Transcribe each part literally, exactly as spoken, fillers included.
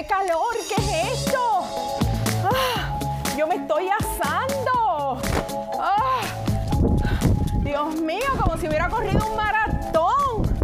¡Qué calor! ¿Qué es esto? ¡Ah! ¡Yo me estoy asando! ¡Ah! ¡Dios mío! Como si hubiera corrido un maratón.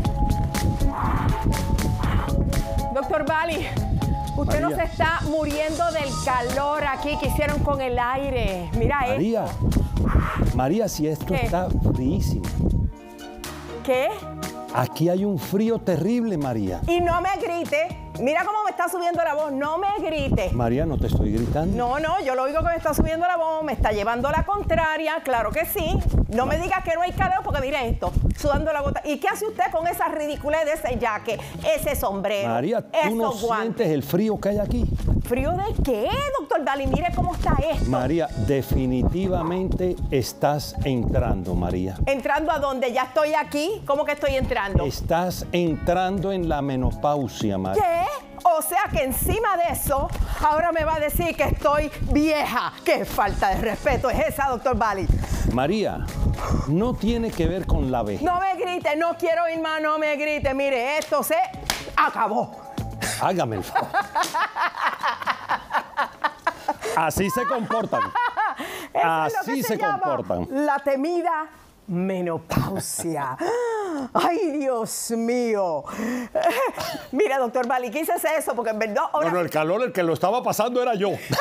Doctor Bali, usted María. no se está muriendo del calor aquí que hicieron con el aire. Mira María, esto. María, si esto ¿Qué? está fríísimo. ¿Qué? Aquí hay un frío terrible, María. Y no me grite. Mira cómo me está subiendo la voz. No me grite. María, no te estoy gritando. No, no, yo lo oigo que me está subiendo la voz, me está llevando la contraria, claro que sí. No me digas que no hay calor porque mira esto, sudando la gota. ¿Y qué hace usted con esa ridiculez de ese jaque, ese sombrero, María, ¿tú esos no guantes? sientes el frío que hay aquí? ¿Frío de qué, doctor Dali? Mire cómo está esto. María, definitivamente estás entrando, María. ¿Entrando a dónde? ¿Ya estoy aquí? ¿Cómo que estoy entrando? Estás entrando en la menopausia, María. ¿Qué? O sea que encima de eso, ahora me va a decir que estoy vieja. ¡Qué falta de respeto es esa, doctor Bali! María, no tiene que ver con la vejez. No me grite, no quiero ir más, no me grite. Mire, esto se acabó. Hágame el favor. Así se comportan. Eso es lo Así que se llama comportan. la temida menopausia. ¡Ay, Dios mío! Mira, doctor Bali, quísese eso porque en verdad... Ahora Bueno, el calor, el que lo estaba pasando era yo. me dio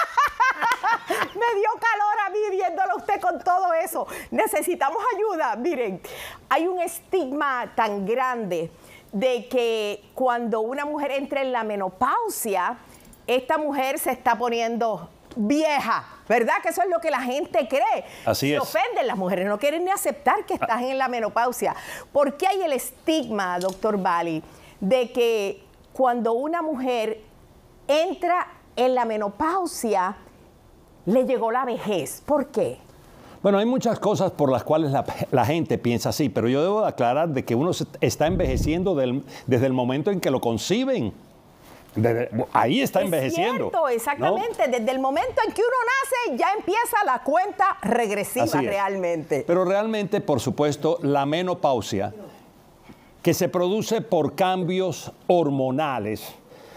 calor a mí viéndolo a usted con todo eso. Necesitamos ayuda. Miren, hay un estigma tan grande de que cuando una mujer entra en la menopausia, esta mujer se está poniendo vieja, ¿verdad? Que eso es lo que la gente cree. Así Se es. ofenden las mujeres, no quieren ni aceptar que estás en la menopausia. ¿Por qué hay el estigma, doctor Bali, de que cuando una mujer entra en la menopausia, le llegó la vejez? ¿Por qué? Bueno, hay muchas cosas por las cuales la, la gente piensa así, pero yo debo aclarar de que uno se está envejeciendo del- desde el momento en que lo conciben. Desde- ahí está Es envejeciendo. cierto, exactamente. ¿no? Desde el momento en que uno nace, ya empieza la cuenta regresiva Así es. realmente. Pero realmente, por supuesto, la menopausia, que se produce por cambios hormonales,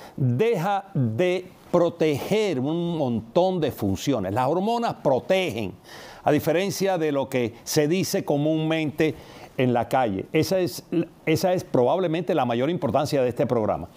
deja de proteger un montón de funciones. Las hormonas protegen, a diferencia de lo que se dice comúnmente en la calle. Esa es, esa es probablemente la mayor importancia de este programa.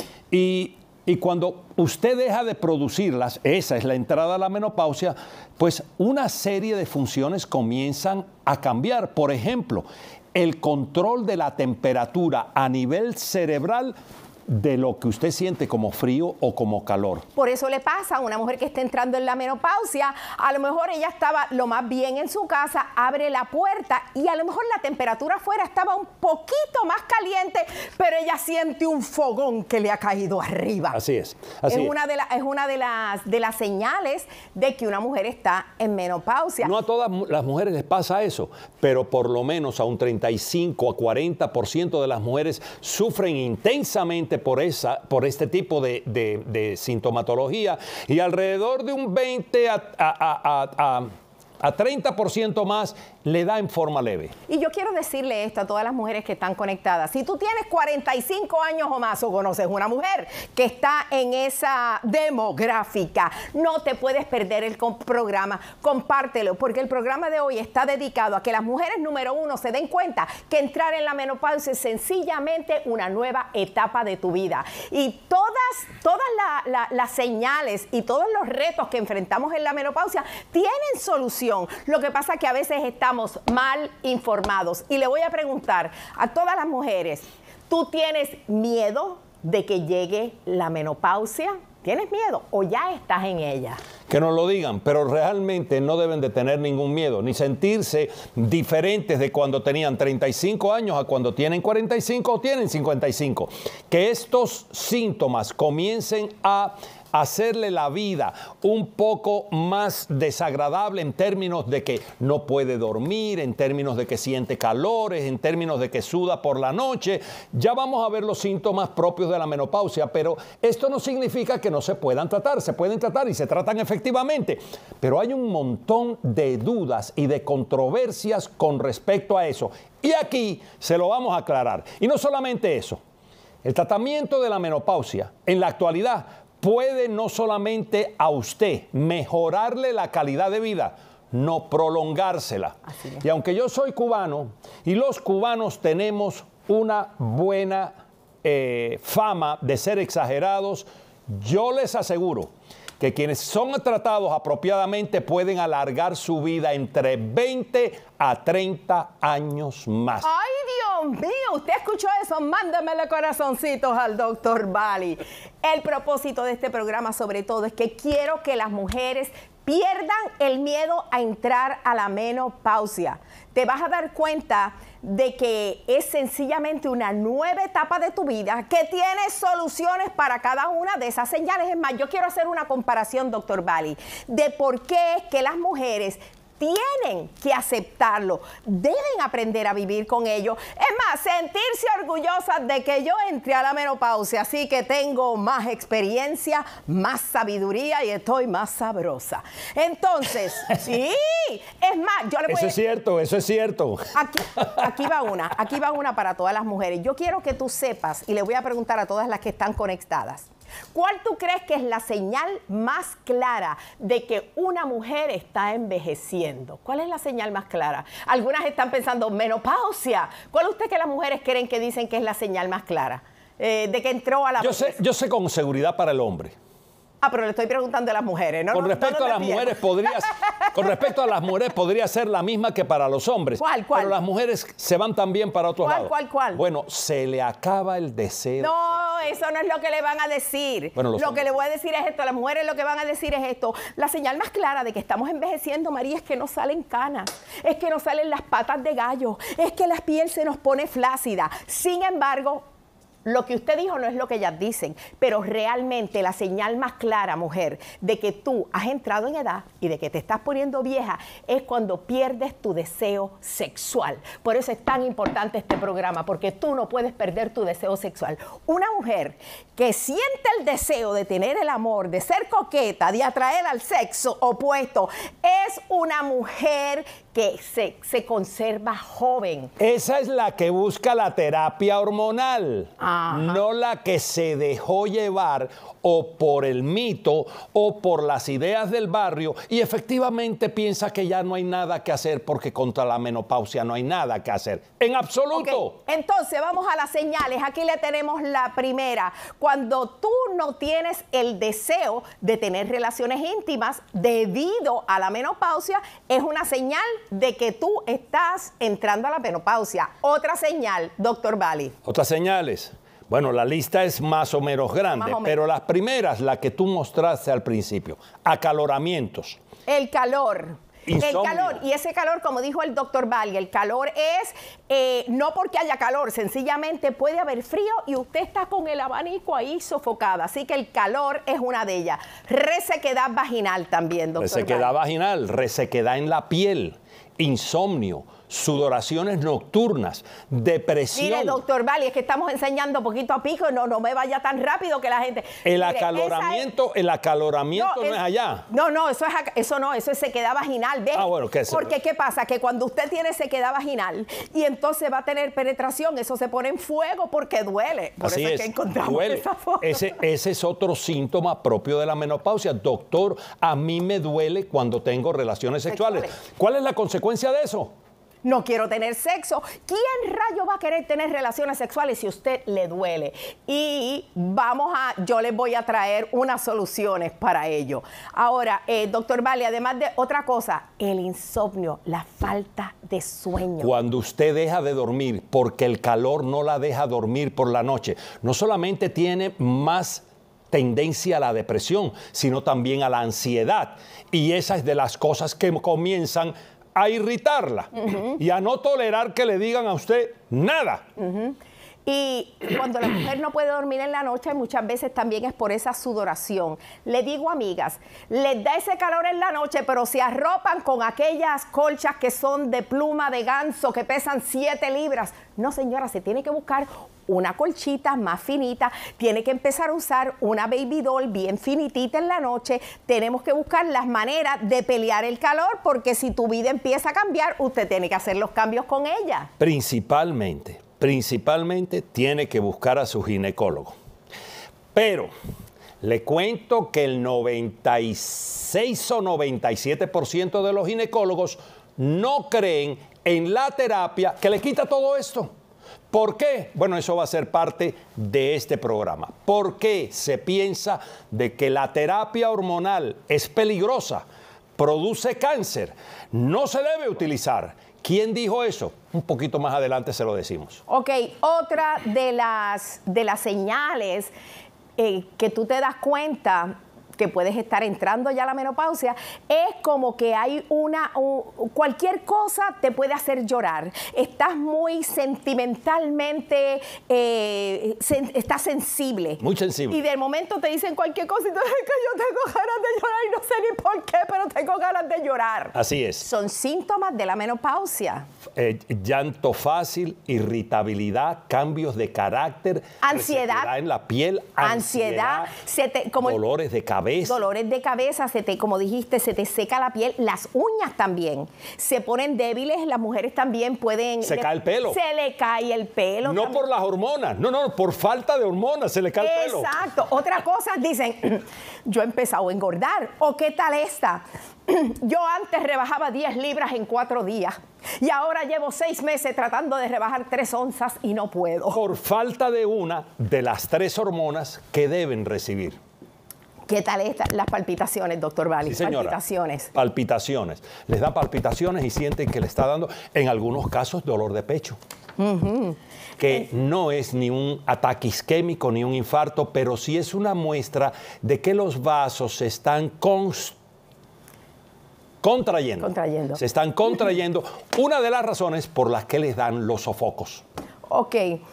Y, y cuando usted deja de producirlas, esa es la entrada a la menopausia, pues una serie de funciones comienzan a cambiar. Por ejemplo, el control de la temperatura a nivel cerebral de lo que usted siente como frío o como calor. Por eso le pasa a una mujer que está entrando en la menopausia, a lo mejor ella estaba lo más bien en su casa, abre la puerta y a lo mejor la temperatura afuera estaba un poquito más caliente, pero ella siente un fogón que le ha caído arriba. Así es. Así es, es. Una de la, es una de las, de las señales de que una mujer está en menopausia. No a todas mu- las mujeres les pasa eso, pero por lo menos a un treinta y cinco a cuarenta por ciento de las mujeres sufren intensamente por, esa, por este tipo de, de- de sintomatología y alrededor de un veinte a, a, a, a, a treinta por ciento más le da en forma leve. Y yo quiero decirle esto a todas las mujeres que están conectadas. Si tú tienes cuarenta y cinco años o más o conoces una mujer que está en esa demográfica, no te puedes perder el com- programa. Compártelo, porque el programa de hoy está dedicado a que las mujeres, número uno, se den cuenta que entrar en la menopausia es sencillamente una nueva etapa de tu vida. Y todas, todas la- la- las señales y todos los retos que enfrentamos en la menopausia tienen solución. Lo que pasa es que a veces estamos mal informados. Y le voy a preguntar a todas las mujeres, ¿tú tienes miedo de que llegue la menopausia? ¿Tienes miedo o ya estás en ella? Que nos lo digan, pero realmente no deben de tener ningún miedo, ni sentirse diferentes de cuando tenían treinta y cinco años a cuando tienen cuarenta y cinco o tienen cincuenta y cinco. Que estos síntomas comiencen a hacerle la vida un poco más desagradable en términos de que no puede dormir, en términos de que siente calores, en términos de que suda por la noche. Ya vamos a ver los síntomas propios de la menopausia, pero esto no significa que no se puedan tratar. Se pueden tratar y se tratan efectivamente, pero hay un montón de dudas y de controversias con respecto a eso. Y aquí se lo vamos a aclarar. Y no solamente eso, el tratamiento de la menopausia en la actualidad puede no solamente a usted mejorarle la calidad de vida, no prolongársela. Y aunque yo soy cubano y los cubanos tenemos una buena eh, fama de ser exagerados, yo les aseguro que quienes son tratados apropiadamente pueden alargar su vida entre veinte a treinta años más. ¡Ay, Dios mío! ¿Usted escuchó eso? Mándemele corazoncitos al doctor Bali. El propósito de este programa, sobre todo, es que quiero que las mujeres pierdan el miedo a entrar a la menopausia. Te vas a dar cuenta de que es sencillamente una nueva etapa de tu vida que tiene soluciones para cada una de esas señales. Es más, yo quiero hacer una comparación, doctor Bali, de por qué es que las mujeres tienen que aceptarlo, deben aprender a vivir con ello. Es más, sentirse orgullosas de que yo entré a la menopausia, así que tengo más experiencia, más sabiduría y estoy más sabrosa. Entonces, sí, es más, yo le voy Eso a... es cierto, eso es cierto. Aquí, aquí va una, aquí va una para todas las mujeres. Yo quiero que tú sepas, y le voy a preguntar a todas las que están conectadas, ¿cuál tú crees que es la señal más clara de que una mujer está envejeciendo? ¿Cuál es la señal más clara? Algunas están pensando menopausia. ¿Cuál usted que las mujeres creen que dicen que es la señal más clara eh, de que entró a la Yo sé, yo sé con seguridad para el hombre. Ah, pero le estoy preguntando a las mujeres, ¿no? Con No, respecto no, no a las te mujeres pierdas. podría, con respecto a las mujeres podría ser la misma que para los hombres. ¿Cuál, cuál? Pero las mujeres se van también para otros ¿Cuál, lados. cuál, cuál? Bueno, se le acaba el deseo. No, eso no es lo que le van a decir. Bueno, lo los que hombres. le voy a decir es esto, las mujeres lo que van a decir es esto. La señal más clara de que estamos envejeciendo, María, es que nos salen canas, es que nos salen las patas de gallo, es que la piel se nos pone flácida. Sin embargo, lo que usted dijo no es lo que ellas dicen, pero realmente la señal más clara, mujer, de que tú has entrado en edad y de que te estás poniendo vieja es cuando pierdes tu deseo sexual. Por eso es tan importante este programa, porque tú no puedes perder tu deseo sexual. Una mujer que siente el deseo de tener el amor, de ser coqueta, de atraer al sexo opuesto, es una mujer que se, se conserva joven. Esa es la que busca la terapia hormonal. Ajá. No la que se dejó llevar o por el mito o por las ideas del barrio y efectivamente piensa que ya no hay nada que hacer porque contra la menopausia no hay nada que hacer. En absoluto. Ok, entonces vamos a las señales. Aquí le tenemos la primera. Cuando tú no tienes el deseo de tener relaciones íntimas debido a la menopausia, es una señal de que tú estás entrando a la menopausia. Otra señal, doctor Bali. Otras señales. Bueno, la lista es más o menos grande, Más o menos. pero las primeras, la que tú mostraste al principio, acaloramientos. El calor. Insomnio. El calor, y ese calor, como dijo el doctor Bali, el calor es eh, no porque haya calor, sencillamente puede haber frío y usted está con el abanico ahí sofocada. Así que el calor es una de ellas. Resequedad vaginal también, doctor Resequedad Bali. vaginal, resequedad en la piel, insomnio, sudoraciones nocturnas, depresión. Mire, doctor Bali, es que estamos enseñando poquito a pico, no, no me vaya tan rápido que la gente... El Mire, acaloramiento, el acaloramiento no, es, es allá. No, no, eso, es, ac- eso no, eso es sequedad vaginal, ¿ves? Ah, bueno, ¿qué es eso? Porque ¿qué pasa? Que cuando usted tiene sequedad vaginal y entonces va a tener penetración, eso se pone en fuego porque duele. Por Así eso es, es, que encontramos duele. esa foto. Ese, ese es otro síntoma propio de la menopausia. Doctor, a mí me duele cuando tengo relaciones sexuales. Sexuales. ¿Cuál es la consecuencia de eso? No quiero tener sexo. ¿Quién rayo va a querer tener relaciones sexuales si a usted le duele? Y vamos a, yo les voy a traer unas soluciones para ello. Ahora, eh, doctor Bali, además de otra cosa, el insomnio, la falta de sueño. Cuando usted deja de dormir porque el calor no la deja dormir por la noche, no solamente tiene más tendencia a la depresión, sino también a la ansiedad. Y esa es de las cosas que comienzan a irritarla uh-huh. y a no tolerar que le digan a usted nada. Uh-huh. Y cuando la mujer no puede dormir en la noche, muchas veces también es por esa sudoración. Le digo, amigas, les da ese calor en la noche, pero se arropan con aquellas colchas que son de pluma de ganso, que pesan siete libras. No, señora, se tiene que buscar una colchita más finita, tiene que empezar a usar una baby doll bien finitita en la noche. Tenemos que buscar las maneras de pelear el calor, porque si tu vida empieza a cambiar, usted tiene que hacer los cambios con ella. Principalmente, principalmente tiene que buscar a su ginecólogo. Pero Le cuento que el noventa y seis o noventa y siete por ciento de los ginecólogos no creen en la terapia que le quita todo esto. ¿Por qué? Bueno, eso va a ser parte de este programa. ¿Por qué se piensa de que la terapia hormonal es peligrosa, produce cáncer, no se debe utilizar? ¿Quién dijo eso? Un poquito más adelante se lo decimos. Ok, otra de las, de las señales eh, que tú te das cuenta que puedes estar entrando ya a la menopausia, es como que hay una, un, cualquier cosa te puede hacer llorar. Estás muy sentimentalmente, eh, sen, estás sensible. Muy sensible. Y de momento te dicen cualquier cosa y tú dices que yo tengo ganas de llorar y no sé ni por qué, pero tengo ganas de llorar. Así es. Son síntomas de la menopausia. Eh, llanto fácil, irritabilidad, cambios de carácter, ansiedad en la piel, ansiedad, ansiedad se te, como dolores de cabeza. Dolores de cabeza, se te, como dijiste, se te seca la piel, las uñas también se ponen débiles, las mujeres también pueden... Se le, cae el pelo. Se le cae el pelo. No también. por las hormonas, no, no, por falta de hormonas se le cae el pelo. Exacto. Otra cosa, dicen, yo he empezado a engordar, o qué tal esta. Yo antes rebajaba diez libras en cuatro días y ahora llevo seis meses tratando de rebajar tres onzas y no puedo. Por falta de una de las tres hormonas que deben recibir. ¿Qué tal esta? Las palpitaciones, doctor Valli. Sí, señora. Palpitaciones. Palpitaciones. Les da palpitaciones y sienten que le está dando, en algunos casos, dolor de pecho. Uh-huh. Que eh. no es ni un ataque isquémico ni un infarto, pero sí es una muestra de que los vasos se están const contrayendo. Contrayendo. Se están contrayendo. Una de las razones por las que les dan los sofocos. Ok.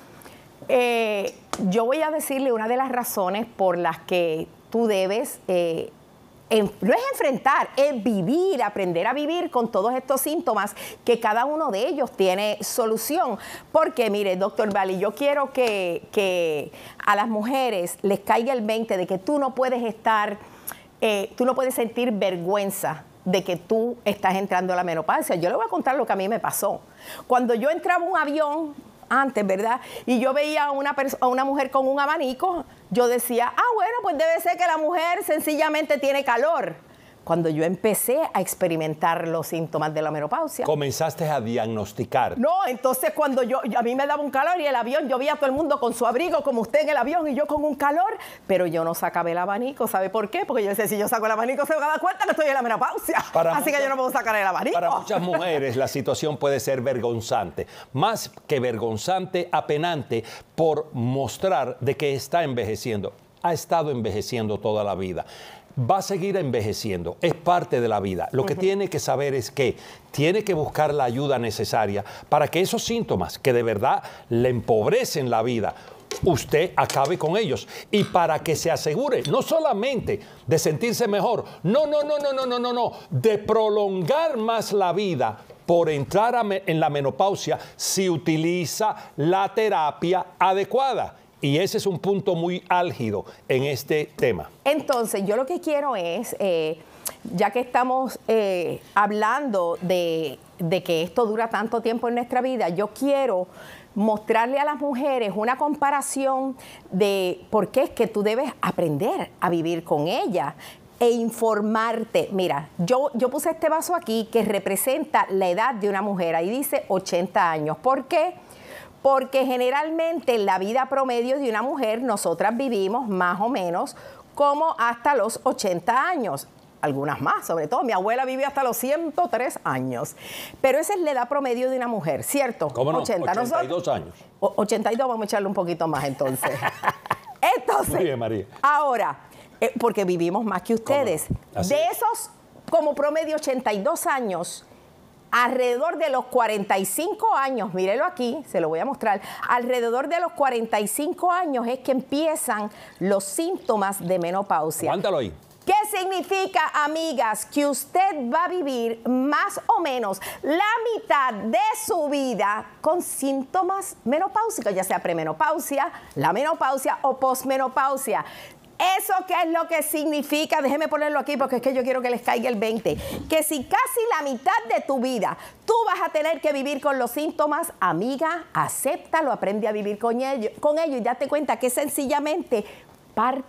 Eh, yo voy a decirle una de las razones por las que tú debes, eh, en, no es enfrentar, es vivir, aprender a vivir con todos estos síntomas, que cada uno de ellos tiene solución. Porque, mire, doctor Valli, yo quiero que, que a las mujeres les caiga el veinte de que tú no puedes estar, eh, tú no puedes sentir vergüenza de que tú estás entrando a la menopausia. Yo le voy a contar lo que a mí me pasó. Cuando yo entraba a un avión, antes, ¿verdad? Y yo veía a una, a una mujer con un abanico, yo decía, ah, bueno, pues debe ser que la mujer sencillamente tiene calor. Cuando yo empecé a experimentar los síntomas de la menopausia. Comenzaste a diagnosticar. No, entonces cuando yo, a mí me daba un calor y el avión, yo veía a todo el mundo con su abrigo, como usted en el avión, y yo con un calor, pero yo no sacaba el abanico. ¿Sabe por qué? Porque yo decía, si yo saco el abanico se me da cuenta que estoy en la menopausia. Para Así muchas, que yo no puedo sacar el abanico. Para muchas mujeres la situación puede ser vergonzante. Más que vergonzante, apenante, por mostrar de que está envejeciendo. Ha estado envejeciendo toda la vida. Va a seguir envejeciendo, es parte de la vida. Lo que uh-huh. tiene que saber es que tiene que buscar la ayuda necesaria para que esos síntomas que de verdad le empobrecen la vida, usted acabe con ellos. Y para que se asegure no solamente de sentirse mejor, no, no, no, no, no, no, no, no, de prolongar más la vida por entrar a me- en la menopausia si utiliza la terapia adecuada. Y ese es un punto muy álgido en este tema. Entonces, yo lo que quiero es, eh, ya que estamos eh, hablando de, de que esto dura tanto tiempo en nuestra vida, yo quiero mostrarle a las mujeres una comparación de por qué es que tú debes aprender a vivir con ella e informarte. Mira, yo, yo puse este vaso aquí que representa la edad de una mujer. Ahí dice ochenta años. ¿Por qué? Porque generalmente en la vida promedio de una mujer nosotras vivimos más o menos como hasta los ochenta años. Algunas más, sobre todo. Mi abuela vivió hasta los ciento tres años. Pero esa es la edad promedio de una mujer, ¿cierto? ¿Cómo no? ochenta. ochenta y dos años. O, ochenta y dos, vamos a echarle un poquito más entonces. Entonces, muy bien, María. Ahora, eh, porque vivimos más que ustedes. De es. esos, como promedio ochenta y dos años, alrededor de los cuarenta y cinco años, mírelo aquí, se lo voy a mostrar, alrededor de los cuarenta y cinco años es que empiezan los síntomas de menopausia. Aguántalo ahí. ¿Qué significa, amigas? Que usted va a vivir más o menos la mitad de su vida con síntomas menopáusicos, ya sea premenopausia, la menopausia o posmenopausia. ¿Eso qué es lo que significa? Déjeme ponerlo aquí porque es que yo quiero que les caiga el veinte. Que si casi la mitad de tu vida tú vas a tener que vivir con los síntomas, amiga, acéptalo, aprende a vivir con ello, con ello y date cuenta que sencillamente parte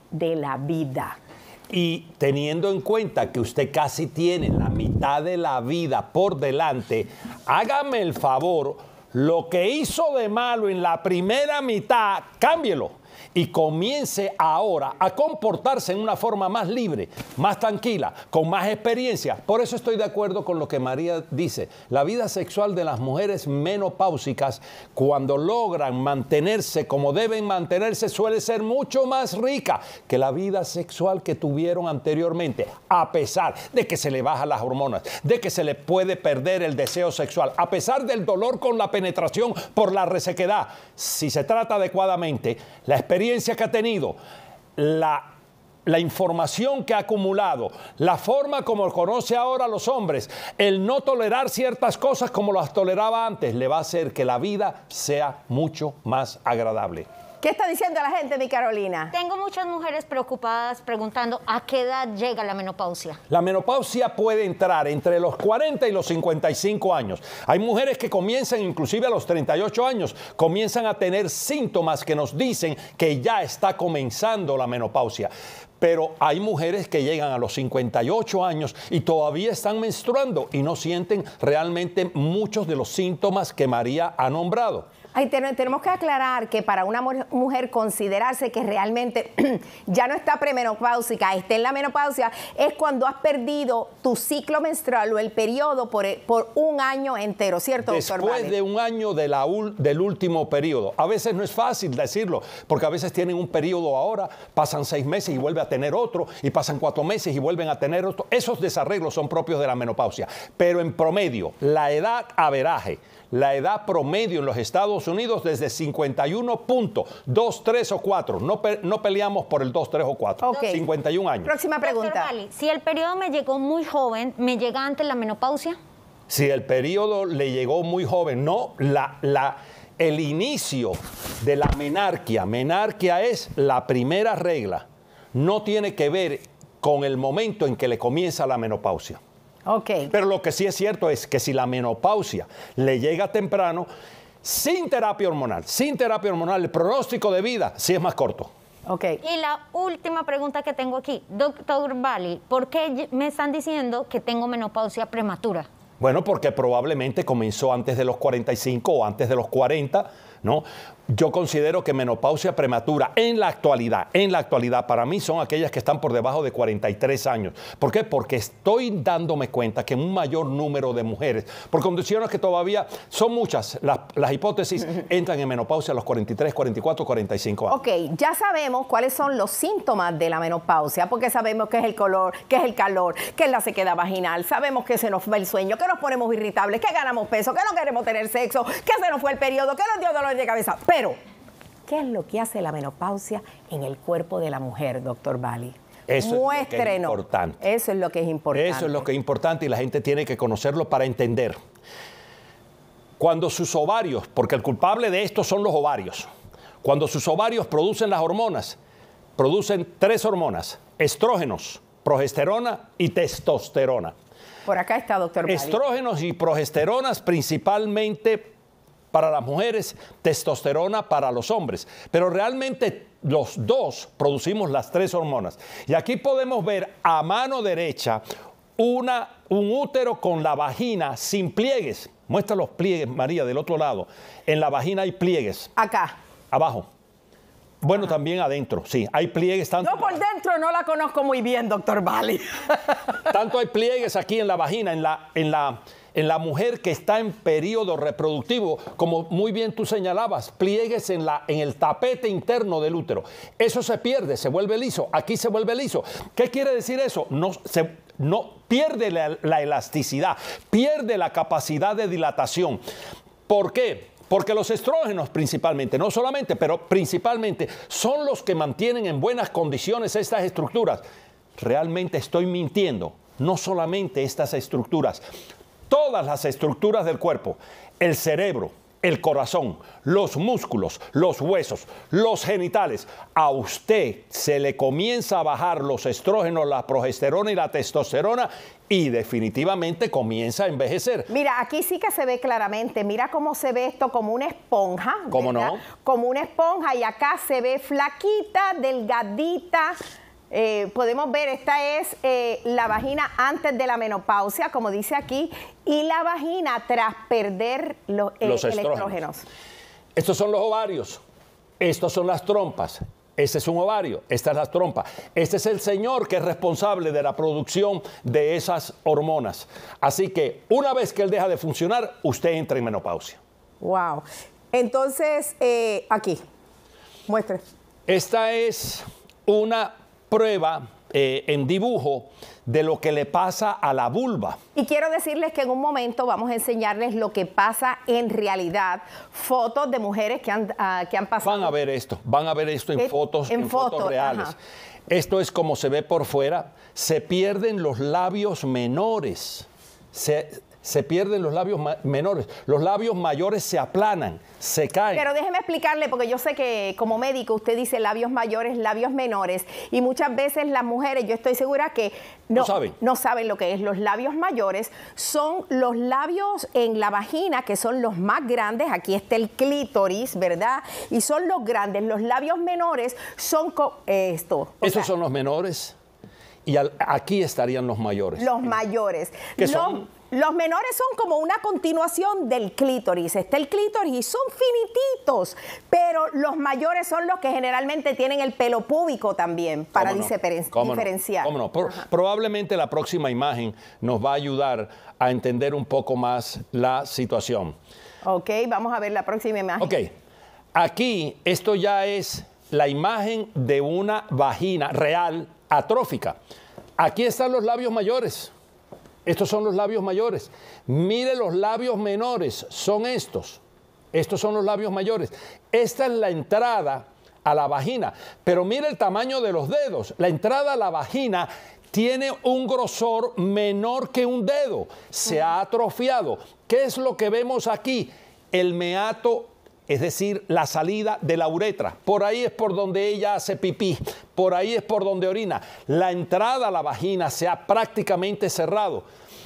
de la vida. Y teniendo en cuenta que usted casi tiene la mitad de la vida por delante, hágame el favor, lo que hizo de malo en la primera mitad, cámbielo. Y comience ahora a comportarse en una forma más libre, más tranquila, con más experiencia. Por eso estoy de acuerdo con lo que María dice. La vida sexual de las mujeres menopáusicas, cuando logran mantenerse como deben mantenerse, suele ser mucho más rica que la vida sexual que tuvieron anteriormente, a pesar de que se le bajan las hormonas, de que se le puede perder el deseo sexual, a pesar del dolor con la penetración por la resequedad. Si se trata adecuadamente, la experiencia que ha tenido, la, la información que ha acumulado, la forma como conoce ahora a los hombres, el no tolerar ciertas cosas como las toleraba antes, le va a hacer que la vida sea mucho más agradable. ¿Qué está diciendo la gente, mi Carolina? Tengo muchas mujeres preocupadas preguntando a qué edad llega la menopausia. La menopausia puede entrar entre los cuarenta y los cincuenta y cinco años. Hay mujeres que comienzan inclusive a los treinta y ocho años, comienzan a tener síntomas que nos dicen que ya está comenzando la menopausia. Pero hay mujeres que llegan a los cincuenta y ocho años y todavía están menstruando y no sienten realmente muchos de los síntomas que María ha nombrado. Ay, tenemos que aclarar que para una mujer considerarse que realmente ya no está premenopáusica, está en la menopausia, es cuando has perdido tu ciclo menstrual o el periodo por, por un año entero, ¿cierto, doctor? Después Vale? de un año de la, del último periodo. A veces no es fácil decirlo, porque a veces tienen un periodo ahora, pasan seis meses y vuelven a tener otro, y pasan cuatro meses y vuelven a tener otro. Esos desarreglos son propios de la menopausia. Pero en promedio, la edad averaje, la edad promedio en los Estados Unidos desde cincuenta y uno punto dos, tres o cuatro. No, pe no peleamos por el dos, tres o cuatro. Okay. cincuenta y un años. Próxima pregunta. Doctor Vali, si el periodo me llegó muy joven, ¿me llega antes la menopausia? Si el periodo le llegó muy joven, no, la, la, el inicio de la menarquia. Menarquia es la primera regla. No tiene que ver con el momento en que le comienza la menopausia. Okay. Pero lo que sí es cierto es que si la menopausia le llega temprano, sin terapia hormonal, sin terapia hormonal, el pronóstico de vida sí es más corto. Okay. Y la última pregunta que tengo aquí, doctor Vali, ¿por qué me están diciendo que tengo menopausia prematura? Bueno, porque probablemente comenzó antes de los cuarenta y cinco o antes de los cuarenta, ¿no? Yo considero que menopausia prematura en la actualidad, en la actualidad para mí son aquellas que están por debajo de cuarenta y tres años. ¿Por qué? Porque estoy dándome cuenta que un mayor número de mujeres, por condiciones que todavía son muchas, las, las hipótesis entran en menopausia a los cuarenta y tres, cuarenta y cuatro, cuarenta y cinco años. Ok, ya sabemos cuáles son los síntomas de la menopausia, porque sabemos que es el color, que es el calor, que es la sequedad vaginal, sabemos que se nos va el sueño, que nos ponemos irritables, que ganamos peso, que no queremos tener sexo, que se nos fue el periodo, que nos dio dolor de cabeza. Pero, ¿qué es lo que hace la menopausia en el cuerpo de la mujer, doctor Vali? Eso Muéstrenos. es lo que es importante. Eso es lo que es importante. Eso es lo que es importante y la gente tiene que conocerlo para entender. Cuando sus ovarios, porque el culpable de esto son los ovarios, cuando sus ovarios producen las hormonas, producen tres hormonas, estrógenos, progesterona y testosterona. Por acá está, doctor Vali. Estrógenos y progesteronas principalmente para las mujeres, testosterona para los hombres. Pero realmente los dos producimos las tres hormonas. Y aquí podemos ver a mano derecha una, un útero con la vagina sin pliegues. Muestra los pliegues, María, del otro lado. En la vagina hay pliegues. Acá. Abajo. Bueno, Ajá. también adentro, sí. Hay pliegues tanto... Yo por dentro no la conozco muy bien, doctor Vali. Tanto hay pliegues aquí en la vagina, en la... En la En la mujer que está en periodo reproductivo, como muy bien tú señalabas, pliegues en, la, en el tapete interno del útero. Eso se pierde, se vuelve liso. Aquí se vuelve liso. ¿Qué quiere decir eso? No, se, no pierde la, la elasticidad, pierde la capacidad de dilatación. ¿Por qué? Porque los estrógenos principalmente, no solamente, pero principalmente, son los que mantienen en buenas condiciones estas estructuras. Realmente estoy mintiendo. No solamente estas estructuras, todas las estructuras del cuerpo, el cerebro, el corazón, los músculos, los huesos, los genitales. A usted se le comienza a bajar los estrógenos, la progesterona y la testosterona y definitivamente comienza a envejecer. Mira, aquí sí que se ve claramente. Mira cómo se ve esto como una esponja. ¿Cómo ¿verdad? no? Como una esponja y acá se ve flaquita, delgadita. Eh, podemos ver, esta es eh, la vagina antes de la menopausia, como dice aquí, y la vagina tras perder lo, eh, los el estrógenos. estrógenos. Estos son los ovarios, estos son las trompas. Este es un ovario, esta es la trompa. Este es el señor que es responsable de la producción de esas hormonas. Así que una vez que él deja de funcionar, usted entra en menopausia. Wow. Entonces, eh, aquí, muestre. Esta es una prueba eh, en dibujo de lo que le pasa a la vulva. Y quiero decirles que en un momento vamos a enseñarles lo que pasa en realidad, fotos de mujeres que han, uh, que han pasado. Van a ver esto, van a ver esto en Eh, fotos, en en fotos foto, reales. ajá. Esto es como se ve por fuera. Se pierden los labios menores. Se, se pierden los labios ma- menores. Los labios mayores se aplanan, se caen. Pero déjeme explicarle, porque yo sé que como médico usted dice labios mayores, labios menores, y muchas veces las mujeres, yo estoy segura que no, No saben. no saben lo que es. Los labios mayores son los labios en la vagina, que son los más grandes. Aquí está el clítoris, ¿verdad? Y son los grandes. Los labios menores son co- esto. o Esos sea, son los menores y al- aquí estarían los mayores. los mayores. ¿Qué Los- son? Los menores son como una continuación del clítoris. Está el clítoris y son finititos, pero los mayores son los que generalmente tienen el pelo púbico también para ¿Cómo no? diferen- ¿Cómo no? diferenciar. ¿Cómo no? Por- probablemente la próxima imagen nos va a ayudar a entender un poco más la situación. Ok, vamos a ver la próxima imagen. Ok, aquí esto ya es la imagen de una vagina real atrófica. Aquí están los labios mayores. Estos son los labios mayores. Mire los labios menores, son estos. Estos son los labios mayores. Esta es la entrada a la vagina. Pero mire el tamaño de los dedos. La entrada a la vagina tiene un grosor menor que un dedo. Se ha atrofiado. ¿Qué es lo que vemos aquí? El meato, es decir, la salida de la uretra. Por ahí es por donde ella hace pipí, por ahí es por donde orina. La entrada a la vagina se ha prácticamente cerrado.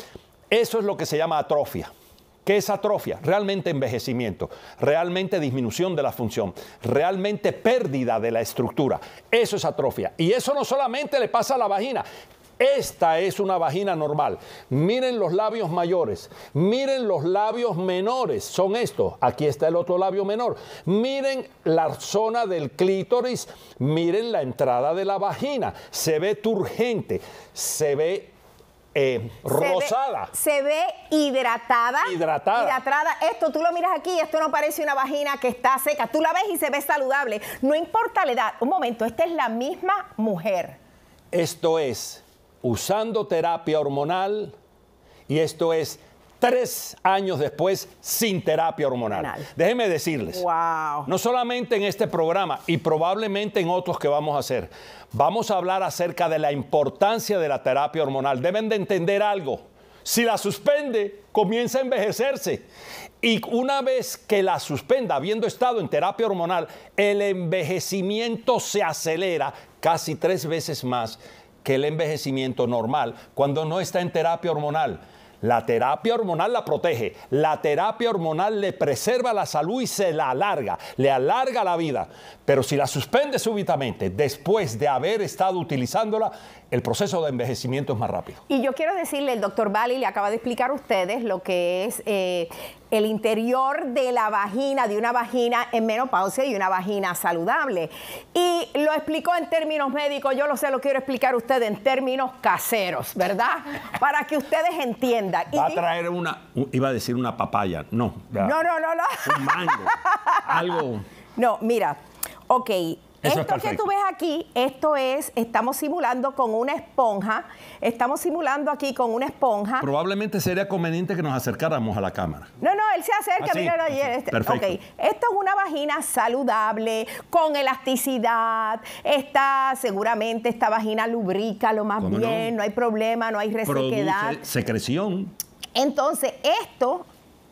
Eso es lo que se llama atrofia. ¿Qué es atrofia? Realmente envejecimiento, realmente disminución de la función, realmente pérdida de la estructura. Eso es atrofia. Y eso no solamente le pasa a la vagina. Esta es una vagina normal. Miren los labios mayores, miren los labios menores, son estos. Aquí está el otro labio menor. Miren la zona del clítoris, miren la entrada de la vagina. Se ve turgente, se ve eh, rosada. Se ve, se ve hidratada. Hidratada. Hidratada. Esto, tú lo miras aquí, esto no parece una vagina que está seca. Tú la ves y se ve saludable. No importa la edad. Un momento, esta es la misma mujer. Esto es usando terapia hormonal y esto es tres años después sin terapia hormonal. Hormonal. Déjenme decirles, Wow. no solamente en este programa y probablemente en otros que vamos a hacer, vamos a hablar acerca de la importancia de la terapia hormonal. Deben de entender algo. Si la suspende, comienza a envejecerse. Y una vez que la suspenda, habiendo estado en terapia hormonal, el envejecimiento se acelera casi tres veces más que el envejecimiento normal cuando no está en terapia hormonal. La terapia hormonal la protege, la terapia hormonal le preserva la salud y se la alarga, le alarga la vida. Pero si la suspende súbitamente, después de haber estado utilizándola, el proceso de envejecimiento es más rápido. Y yo quiero decirle, el doctor Bali le acaba de explicar a ustedes lo que es eh, el interior de la vagina, de una vagina en menopausia y una vagina saludable. Y lo explicó en términos médicos, yo lo sé, lo quiero explicar a ustedes en términos caseros, ¿verdad? Para que ustedes entiendan. Y Va a di- traer una, iba a decir una papaya, no. No, no, no, no. Un mango, algo. No, mira, ok. Eso es Esto que perfecto. tú ves aquí, esto es, estamos simulando con una esponja, estamos simulando aquí con una esponja. Probablemente sería conveniente que nos acercáramos a la cámara. No, no, él se acerca, Ah, sí, míralo sí, ayer. Este. perfecto. Ok, esto es una vagina saludable, con elasticidad, está, seguramente esta vagina lubrica lo más ¿Cómo bien, no? no hay problema, no hay resequedad. Produce secreción. Entonces, esto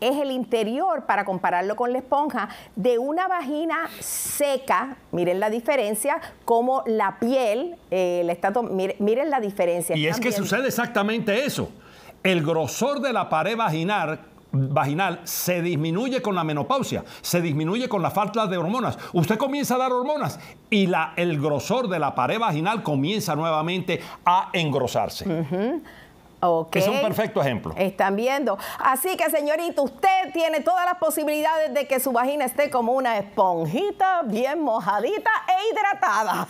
es el interior, para compararlo con la esponja, de una vagina seca. Miren la diferencia, como la piel, eh, le está miren, miren la diferencia. Y es que viendo? Sucede exactamente eso. El grosor de la pared vaginal vaginal se disminuye con la menopausia, se disminuye con la falta de hormonas. Usted comienza a dar hormonas y la, el grosor de la pared vaginal comienza nuevamente a engrosarse. Uh-huh. Okay. Es un perfecto ejemplo. Están viendo. Así que, señorita, usted tiene todas las posibilidades de que su vagina esté como una esponjita, bien mojadita e hidratada.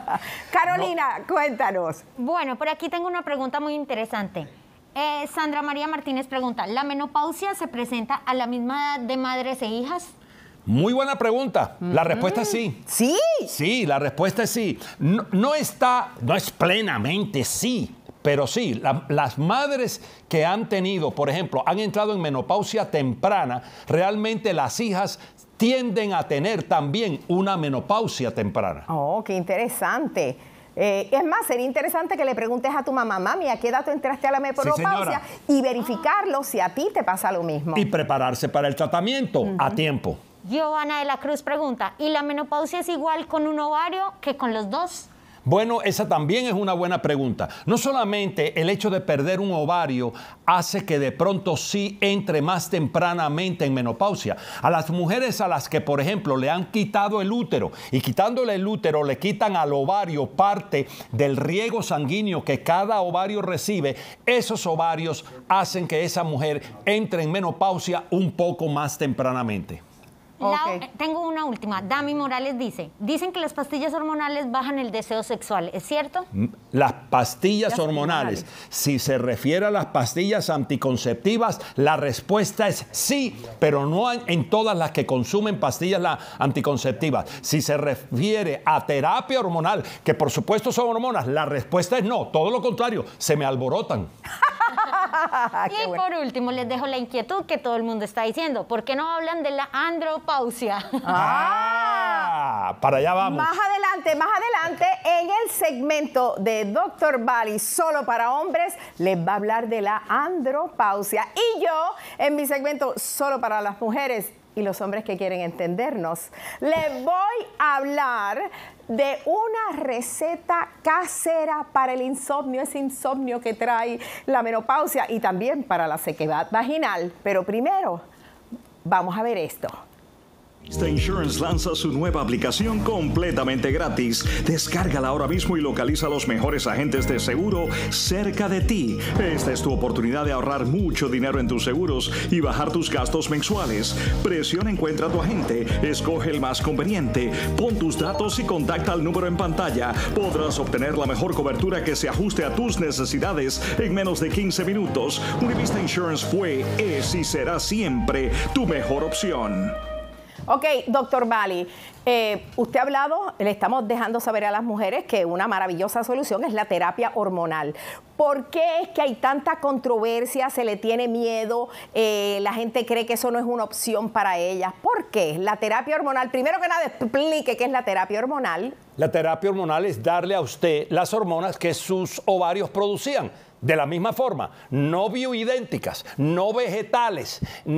Carolina, no. Cuéntanos. Bueno, por aquí tengo una pregunta muy interesante. Eh, Sandra María Martínez pregunta, ¿la menopausia se presenta a la misma edad de madres e hijas? Muy buena pregunta. La mm-hmm. respuesta es sí. ¿Sí? Sí, la respuesta es sí. No, no está, no es plenamente sí, pero sí. La, las madres que han tenido, por ejemplo, han entrado en menopausia temprana, realmente las hijas tienden a tener también una menopausia temprana. Oh, qué interesante. Eh, es más, sería interesante que le preguntes a tu mamá, mami, ¿a qué edad tú entraste a la menopausia? Sí, y verificarlo si a ti te pasa lo mismo. Y prepararse para el tratamiento uh-huh. a tiempo. Giovanna de la Cruz pregunta, ¿y la menopausia es igual con un ovario que con los dos? Bueno, esa también es una buena pregunta. No solamente el hecho de perder un ovario hace que de pronto sí entre más tempranamente en menopausia. A las mujeres a las que, por ejemplo, le han quitado el útero y quitándole el útero le quitan al ovario parte del riego sanguíneo que cada ovario recibe, esos ovarios hacen que esa mujer entre en menopausia un poco más tempranamente. Okay. La, tengo una última. Dami Morales dice, dicen que las pastillas hormonales bajan el deseo sexual, ¿es cierto? Las pastillas las hormonales, hormonales, si se refiere a las pastillas anticonceptivas, la respuesta es sí, pero no en todas las que consumen pastillas la, anticonceptivas. Si se refiere a terapia hormonal, que por supuesto son hormonas, la respuesta es no, todo lo contrario, se me alborotan. Y bueno. Por último, les dejo la inquietud que todo el mundo está diciendo. ¿Por qué no hablan de la andropausia? Ah, para allá vamos. Más adelante, más adelante, en el segmento de doctor Bali, solo para hombres, les va a hablar de la andropausia. Y yo, en mi segmento solo para las mujeres y los hombres que quieren entendernos, les voy a hablar de una receta casera para el insomnio, ese insomnio que trae la menopausia y también para la sequedad vaginal. Pero primero, vamos a ver esto. Vista Insurance lanza su nueva aplicación completamente gratis. Descárgala ahora mismo y localiza a los mejores agentes de seguro cerca de ti. Esta es tu oportunidad de ahorrar mucho dinero en tus seguros y bajar tus gastos mensuales. Presiona Encuentra a tu agente, escoge el más conveniente, pon tus datos y contacta al número en pantalla. Podrás obtener la mejor cobertura que se ajuste a tus necesidades en menos de quince minutos. Univista Insurance fue, es y será siempre tu mejor opción. Ok, doctor Bali, eh, usted ha hablado, le estamos dejando saber a las mujeres que una maravillosa solución es la terapia hormonal. ¿Por qué es que hay tanta controversia, se le tiene miedo, eh, la gente cree que eso no es una opción para ellas? ¿Por qué? La terapia hormonal, primero que nada, explique qué es la terapia hormonal. La terapia hormonal es darle a usted las hormonas que sus ovarios producían. De la misma forma, no bioidénticas, no vegetales,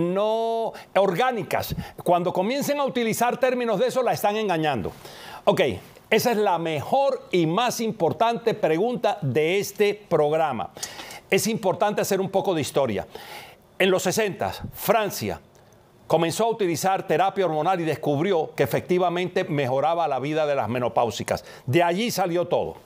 no orgánicas. Cuando comiencen a utilizar términos de eso, la están engañando. Ok, esa es la mejor y más importante pregunta de este programa. Es importante hacer un poco de historia. En los sesenta, Francia comenzó a utilizar terapia hormonal y descubrió que efectivamente mejoraba la vida de las menopáusicas. De allí salió todo.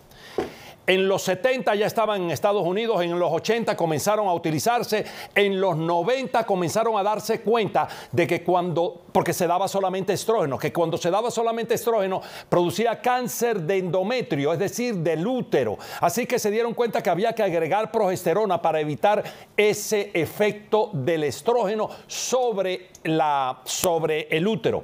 En los setenta ya estaban en Estados Unidos, en los ochenta comenzaron a utilizarse, en los noventa comenzaron a darse cuenta de que cuando, porque se daba solamente estrógeno, que cuando se daba solamente estrógeno producía cáncer de endometrio, es decir, del útero. Así que se dieron cuenta que había que agregar progesterona para evitar ese efecto del estrógeno sobre, la, sobre el útero.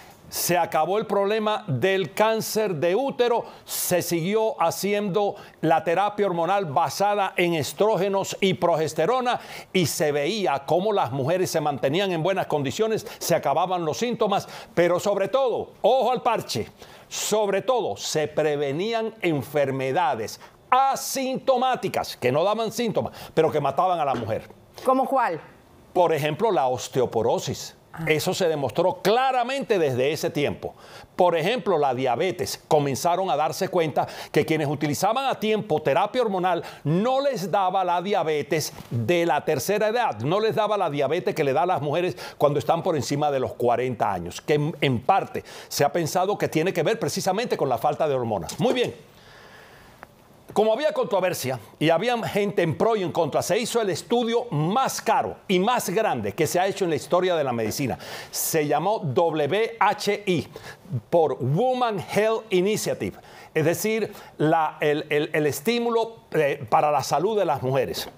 Se acabó el problema del cáncer de útero, se siguió haciendo la terapia hormonal basada en estrógenos y progesterona y se veía cómo las mujeres se mantenían en buenas condiciones, se acababan los síntomas, pero sobre todo, ojo al parche, sobre todo se prevenían enfermedades asintomáticas que no daban síntomas, pero que mataban a la mujer. ¿Cómo cuál? Por ejemplo, la osteoporosis. Eso se demostró claramente desde ese tiempo. Por ejemplo, la diabetes. Comenzaron a darse cuenta que quienes utilizaban a tiempo terapia hormonal no les daba la diabetes de la tercera edad, no les daba la diabetes que le da a las mujeres cuando están por encima de los cuarenta años, que en, en parte se ha pensado que tiene que ver precisamente con la falta de hormonas. Muy bien. Como había controversia y había gente en pro y en contra, se hizo el estudio más caro y más grande que se ha hecho en la historia de la medicina. Se llamó W H I, por Woman Health Initiative, es decir, la, el, el, el estímulo eh, para la salud de las mujeres.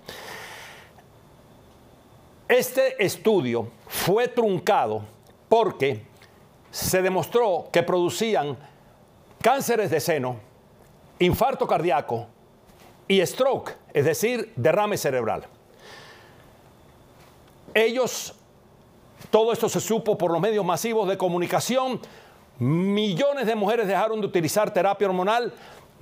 Este estudio fue truncado porque se demostró que producían cánceres de seno, infarto cardíaco y stroke, es decir, derrame cerebral. Ellos, todo esto se supo por los medios masivos de comunicación, millones de mujeres dejaron de utilizar terapia hormonal,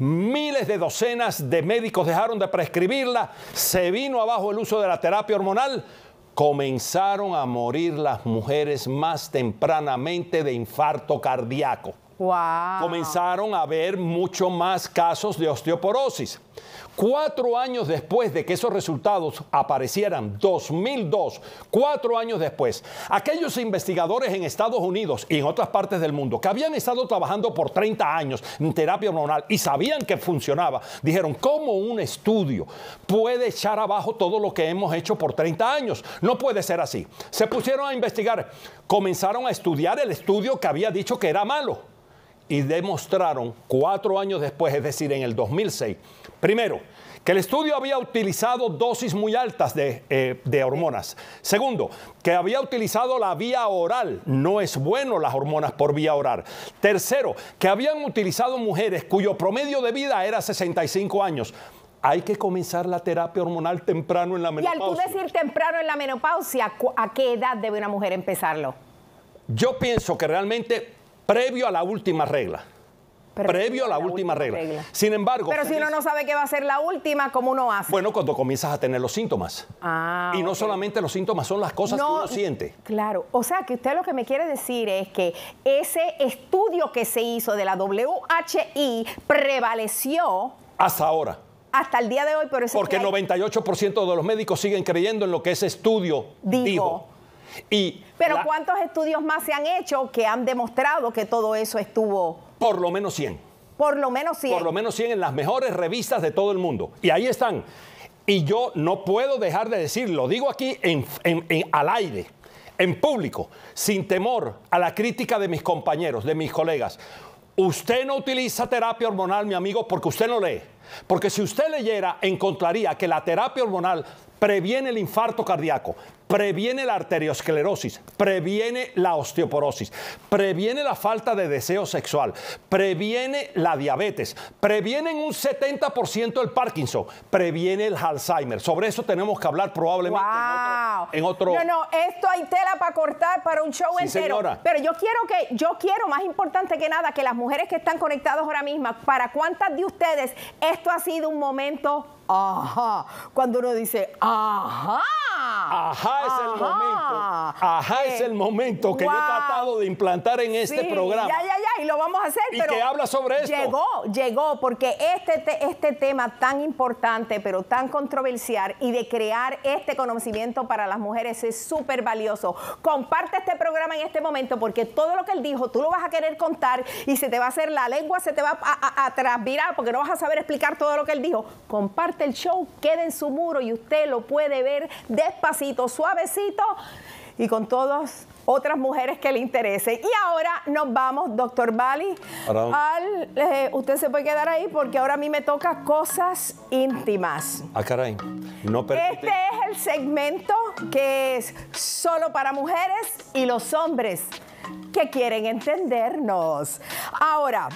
miles de docenas de médicos dejaron de prescribirla, se vino abajo el uso de la terapia hormonal, comenzaron a morir las mujeres más tempranamente de infarto cardíaco. Wow. Comenzaron a haber mucho más casos de osteoporosis. Cuatro años después de que esos resultados aparecieran, dos mil dos, cuatro años después, aquellos investigadores en Estados Unidos y en otras partes del mundo que habían estado trabajando por treinta años en terapia hormonal y sabían que funcionaba, dijeron, ¿cómo un estudio puede echar abajo todo lo que hemos hecho por treinta años? No puede ser así. Se pusieron a investigar, comenzaron a estudiar el estudio que había dicho que era malo. Y demostraron cuatro años después, es decir, en el dos mil seis, primero, que el estudio había utilizado dosis muy altas de, eh, de hormonas. Segundo, que había utilizado la vía oral. No es bueno las hormonas por vía oral. Tercero, que habían utilizado mujeres cuyo promedio de vida era sesenta y cinco años. Hay que comenzar la terapia hormonal temprano en la menopausia. Y al tú decir temprano en la menopausia, ¿a qué edad debe una mujer empezarlo? Yo pienso que realmente previo a la última regla. Previo, previo a la, la última, última regla. regla. Sin embargo... Pero si uno no sabe qué va a ser la última, ¿cómo uno hace? Bueno, cuando comienzas a tener los síntomas. Ah, y no okay. solamente los síntomas, son las cosas no, que uno siente. Claro. O sea, que usted lo que me quiere decir es que ese estudio que se hizo de la W H I prevaleció... Hasta ahora. Hasta el día de hoy. Pero Porque el noventa y ocho por ciento de los médicos siguen creyendo en lo que ese estudio dijo. dijo. Y Pero la, ¿cuántos estudios más se han hecho que han demostrado que todo eso estuvo? Por lo menos cien. Por lo menos cien. Por lo menos cien en las mejores revistas de todo el mundo. Y ahí están. Y yo no puedo dejar de decir, lo digo aquí en, en, en, al aire, en público, sin temor a la crítica de mis compañeros, de mis colegas. Usted no utiliza terapia hormonal, mi amigo, porque usted no lee. Porque si usted leyera, encontraría que la terapia hormonal previene el infarto cardíaco, previene la arteriosclerosis, previene la osteoporosis, previene la falta de deseo sexual, previene la diabetes, previene en un setenta por ciento el Parkinson, previene el Alzheimer. Sobre eso tenemos que hablar probablemente wow. en, otro, en otro... No, no, esto hay tela para cortar para un show sí, entero. Señora. Pero yo quiero que, yo quiero, más importante que nada, que las mujeres que están conectadas ahora mismo, ¿para cuántas de ustedes esto ha sido un momento... Ajá, cuando uno dice, ajá. Ajá es el ajá. momento. Ajá eh, es el momento que wow. yo he tratado de implantar en este sí, programa. Ya, ya, ya, y lo vamos a hacer. Y pero que habla sobre esto. Llegó, llegó, porque este, te, este tema tan importante, pero tan controversial, y de crear este conocimiento para las mujeres es súper valioso. Comparte este programa en este momento, porque todo lo que él dijo, tú lo vas a querer contar y se te va a hacer la lengua, se te va a, a, a trasvirar, porque no vas a saber explicar todo lo que él dijo. Comparte el show, queda en su muro y usted lo puede ver despacito, suavecito y con todas otras mujeres que le interesen. Y ahora nos vamos, doctor Bali, al, eh, usted se puede quedar ahí porque ahora a mí me toca cosas íntimas. Ah, caray. No permite. Este es el segmento que es solo para mujeres y los hombres que quieren entendernos. Ahora,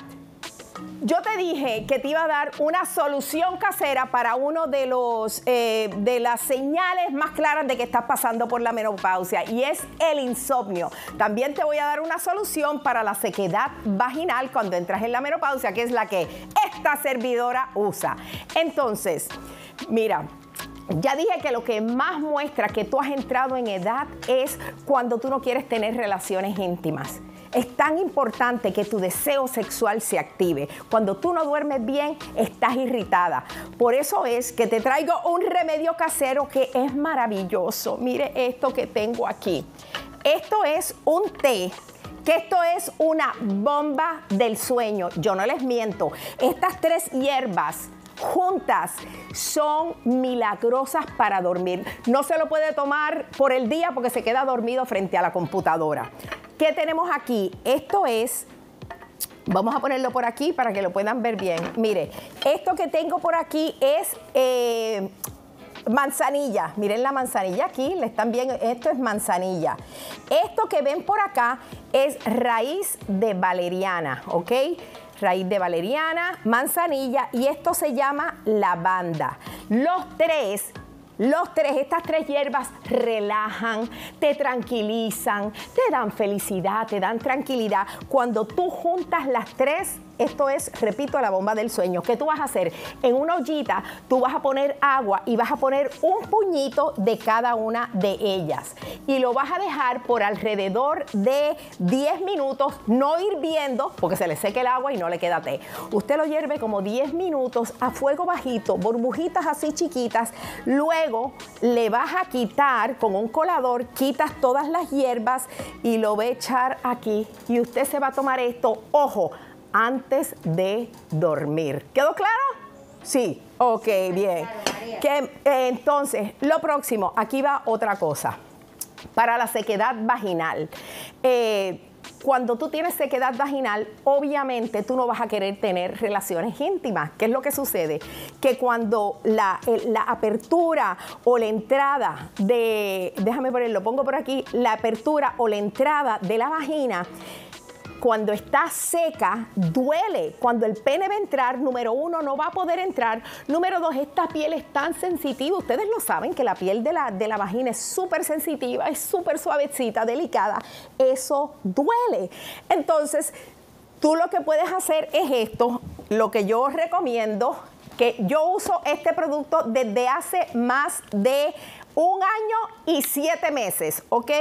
yo te dije que te iba a dar una solución casera para uno de los eh, de las señales más claras de que estás pasando por la menopausia, y es el insomnio. También te voy a dar una solución para la sequedad vaginal cuando entras en la menopausia, que es la que esta servidora usa. Entonces, mira, Ya dije que lo que más muestra que tú has entrado en edad es cuando tú no quieres tener relaciones íntimas. Es tan importante que tu deseo sexual se active. Cuando tú no duermes bien, estás irritada. Por eso es que te traigo un remedio casero que es maravilloso. Mire esto que tengo aquí. Esto es un té, que esto es una bomba del sueño. Yo no les miento. Estas tres hierbas juntas son milagrosas para dormir. No se lo puede tomar por el día porque se queda dormido frente a la computadora. ¿Qué tenemos aquí? Esto es, vamos a ponerlo por aquí para que lo puedan ver bien. Mire, esto que tengo por aquí es eh, manzanilla. Miren la manzanilla aquí, le están viendo, esto es manzanilla. Esto que ven por acá es raíz de valeriana, ¿ok? Raíz de valeriana, manzanilla y esto se llama lavanda. Los tres, los tres, estas tres hierbas relajan, te tranquilizan, te dan felicidad, te dan tranquilidad. Cuando tú juntas las tres, esto es, repito, la bomba del sueño. ¿Qué tú vas a hacer? En una ollita tú vas a poner agua y vas a poner un puñito de cada una de ellas. Y lo vas a dejar por alrededor de diez minutos, no hirviendo, porque se le seque el agua y no le queda té. Usted lo hierve como diez minutos a fuego bajito, burbujitas así chiquitas. Luego le vas a quitar con un colador, quitas todas las hierbas y lo va a echar aquí. Y usted se va a tomar esto, ojo, antes de dormir. ¿Quedó claro? Sí, ok, bien. Que, eh, entonces, lo próximo, aquí va otra cosa. Para la sequedad vaginal. Eh, cuando tú tienes sequedad vaginal, obviamente tú no vas a querer tener relaciones íntimas. ¿Qué es lo que sucede? Que cuando la, la apertura o la entrada de, déjame ponerlo, pongo por aquí, la apertura o la entrada de la vagina, cuando está seca, duele. Cuando el pene va a entrar, número uno, no va a poder entrar. Número dos, esta piel es tan sensitiva. Ustedes lo saben, que la piel de la, de la vagina es súper sensitiva, es súper suavecita, delicada. Eso duele. Entonces, tú lo que puedes hacer es esto. Lo que yo recomiendo, que yo uso este producto desde hace más de un año y siete meses, ¿ok?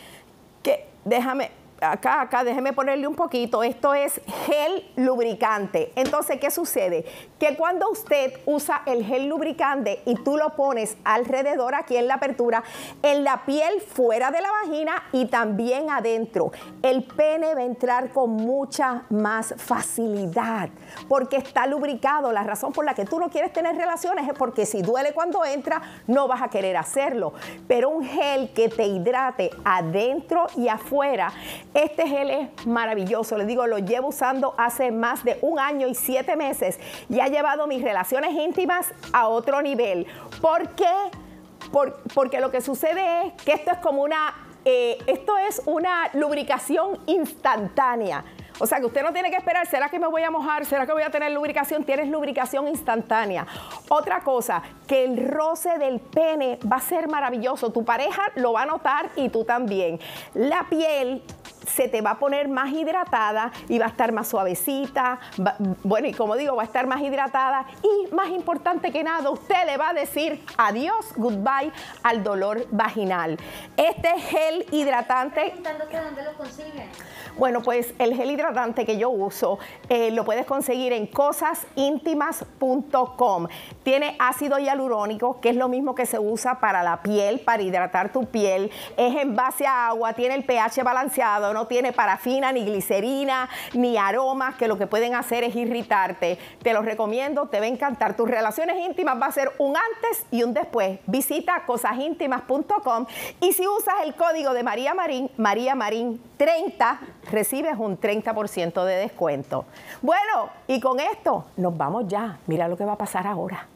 Que déjame... Acá, acá, déjeme ponerle un poquito. Esto es gel lubricante. Entonces, ¿qué sucede? Que cuando usted usa el gel lubricante y tú lo pones alrededor, aquí en la apertura, en la piel fuera de la vagina y también adentro, el pene va a entrar con mucha más facilidad porque está lubricado. La razón por la que tú no quieres tener relaciones es porque si duele cuando entra, no vas a querer hacerlo. Pero un gel que te hidrate adentro y afuera, este gel es maravilloso. Les digo, lo llevo usando hace más de un año y siete meses y ha llevado mis relaciones íntimas a otro nivel. ¿Por qué? Por, porque lo que sucede es que esto es como una, eh, esto es una lubricación instantánea. O sea, que usted no tiene que esperar, ¿será que me voy a mojar? ¿Será que voy a tener lubricación? Tienes lubricación instantánea. Otra cosa, que el roce del pene va a ser maravilloso. Tu pareja lo va a notar y tú también. La piel se te va a poner más hidratada y va a estar más suavecita. Va, bueno, y como digo, va a estar más hidratada y más importante que nada, usted le va a decir adiós, goodbye al dolor vaginal. Este gel hidratante... Preguntándote dónde lo consiguen. Bueno, pues el gel hidratante que yo uso eh, lo puedes conseguir en cosas íntimas punto com. Tiene ácido hialurónico, que es lo mismo que se usa para la piel, para hidratar tu piel. Es en base a agua, tiene el pH balanceado, no tiene parafina, ni glicerina, ni aromas, que lo que pueden hacer es irritarte. Te lo recomiendo, te va a encantar. Tus relaciones íntimas va a ser un antes y un después. Visita cosas íntimas punto com y si usas el código de María Marín, María Marín treinta, recibes un treinta por ciento de descuento. Bueno, y con esto nos vamos ya. Mira lo que va a pasar ahora.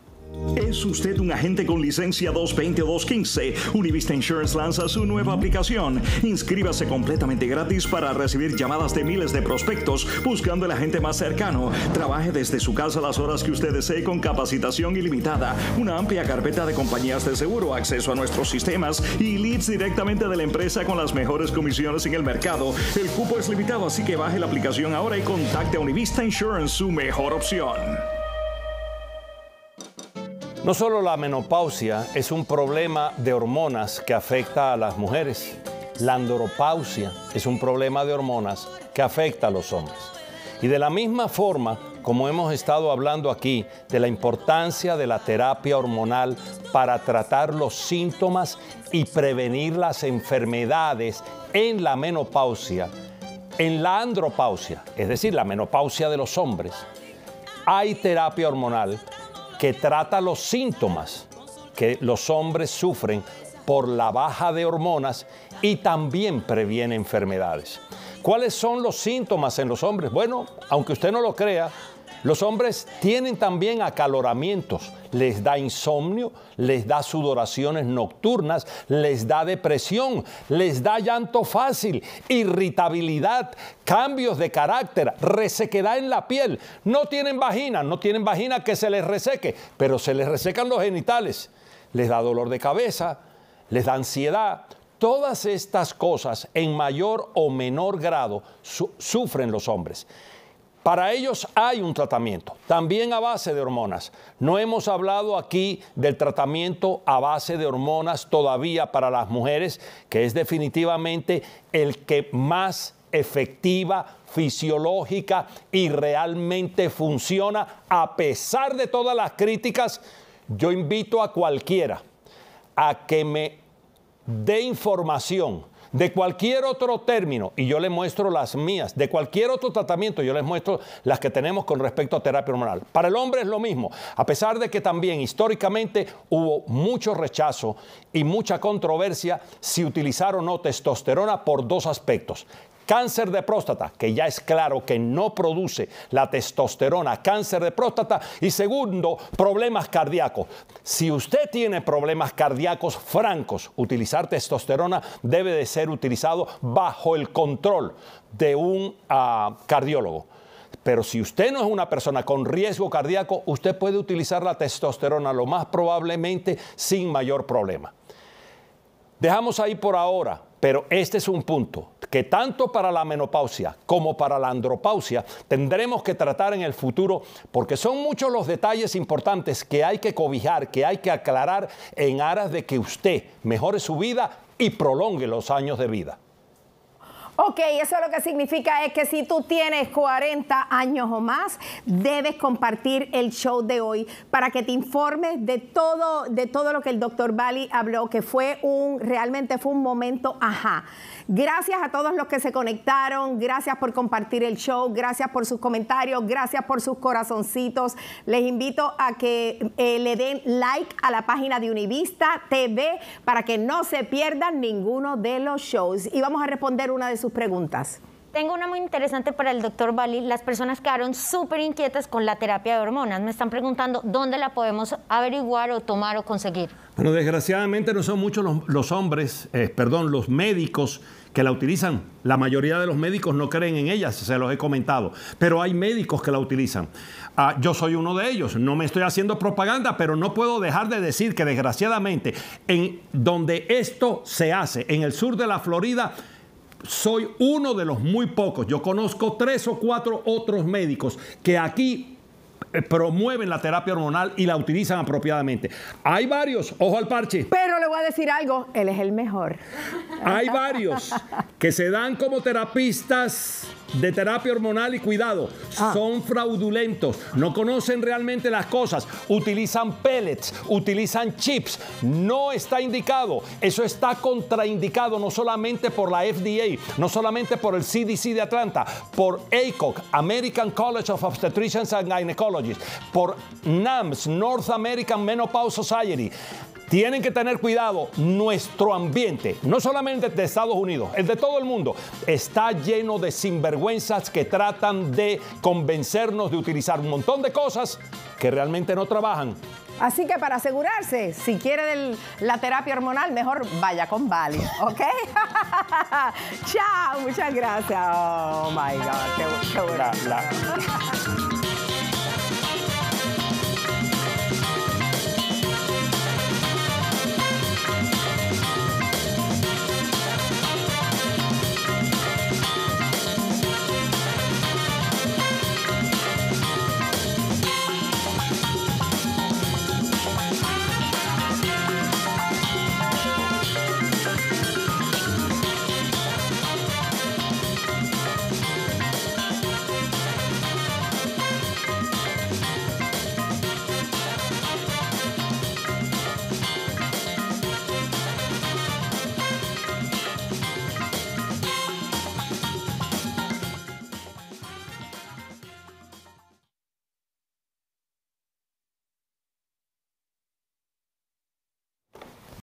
¿Es usted un agente con licencia dos veinte o dos quince? Univista Insurance lanza su nueva aplicación. Inscríbase completamente gratis para recibir llamadas de miles de prospectos buscando el agente más cercano. Trabaje desde su casa las horas que usted desee con capacitación ilimitada, una amplia carpeta de compañías de seguro, acceso a nuestros sistemas y leads directamente de la empresa con las mejores comisiones en el mercado. El cupo es limitado, así que baje la aplicación ahora y contacte a Univista Insurance, su mejor opción. No solo la menopausia es un problema de hormonas que afecta a las mujeres, la andropausia es un problema de hormonas que afecta a los hombres. Y de la misma forma, como hemos estado hablando aquí, de la importancia de la terapia hormonal para tratar los síntomas y prevenir las enfermedades en la menopausia, en la andropausia, es decir, la menopausia de los hombres, hay terapia hormonal que trata los síntomas que los hombres sufren por la baja de hormonas y también previene enfermedades. ¿Cuáles son los síntomas en los hombres? Bueno, aunque usted no lo crea, los hombres tienen también acaloramientos, les da insomnio, les da sudoraciones nocturnas, les da depresión, les da llanto fácil, irritabilidad, cambios de carácter, resequedad en la piel. No tienen vagina, no tienen vagina que se les reseque, pero se les resecan los genitales. Les da dolor de cabeza, les da ansiedad. Todas estas cosas en mayor o menor grado su- sufren los hombres. Para ellos hay un tratamiento, también a base de hormonas. No hemos hablado aquí del tratamiento a base de hormonas todavía para las mujeres, que es definitivamente el que más efectiva, fisiológica y realmente funciona a pesar de todas las críticas. Yo invito a cualquiera a que me dé información de cualquier otro término, y yo les muestro las mías, de cualquier otro tratamiento, yo les muestro las que tenemos con respecto a terapia hormonal. Para el hombre es lo mismo, a pesar de que también históricamente hubo mucho rechazo y mucha controversia si utilizar o no testosterona por dos aspectos. Cáncer de próstata, que ya es claro que no produce la testosterona, cáncer de próstata. Y segundo, problemas cardíacos. Si usted tiene problemas cardíacos francos, utilizar testosterona debe de ser utilizado bajo el control de un uh, cardiólogo. Pero si usted no es una persona con riesgo cardíaco, usted puede utilizar la testosterona lo más probablemente sin mayor problema. Dejamos ahí por ahora, pero este es un punto que tanto para la menopausia como para la andropausia tendremos que tratar en el futuro, porque son muchos los detalles importantes que hay que cobijar, que hay que aclarar en aras de que usted mejore su vida y prolongue los años de vida. Ok, eso lo que significa es que si tú tienes cuarenta años o más, debes compartir el show de hoy para que te informes de todo, de todo lo que el doctor Bali habló, que fue un, realmente fue un momento ajá. Gracias a todos los que se conectaron, gracias por compartir el show, gracias por sus comentarios, gracias por sus corazoncitos. Les invito a que eh, le den like a la página de Univista T V para que no se pierdan ninguno de los shows. Y vamos a responder una de sus preguntas. Tengo una muy interesante para el doctor Bali. Las personas quedaron súper inquietas con la terapia de hormonas. Me están preguntando dónde la podemos averiguar o tomar o conseguir. Bueno, desgraciadamente no son muchos los, los hombres, eh, perdón, los médicos que la utilizan. La mayoría de los médicos no creen en ella, se los he comentado, pero hay médicos que la utilizan. Uh, yo soy uno de ellos, no me estoy haciendo propaganda, pero no puedo dejar de decir que desgraciadamente en donde esto se hace, en el sur de la Florida, soy uno de los muy pocos. Yo conozco tres o cuatro otros médicos que aquí promueven la terapia hormonal y la utilizan apropiadamente. Hay varios, ojo al parche. Pero le voy a decir algo, él es el mejor. Hay varios que se dan como terapistas de terapia hormonal y cuidado, ah. son fraudulentos, no conocen realmente las cosas, utilizan pellets, utilizan chips, no está indicado, eso está contraindicado no solamente por la F D A, no solamente por el C D C de Atlanta, por A C O G, American College of Obstetricians and Gynecologists, por NAMS, North American Menopause Society. Tienen que tener cuidado, nuestro ambiente, no solamente de Estados Unidos, el de todo el mundo, está lleno de sinvergüenzas que tratan de convencernos de utilizar un montón de cosas que realmente no trabajan. Así que para asegurarse, si quiere del, la terapia hormonal, mejor vaya con Bali, ¿ok? Chao, muchas gracias. Oh, my God, qué, qué bueno. La, la.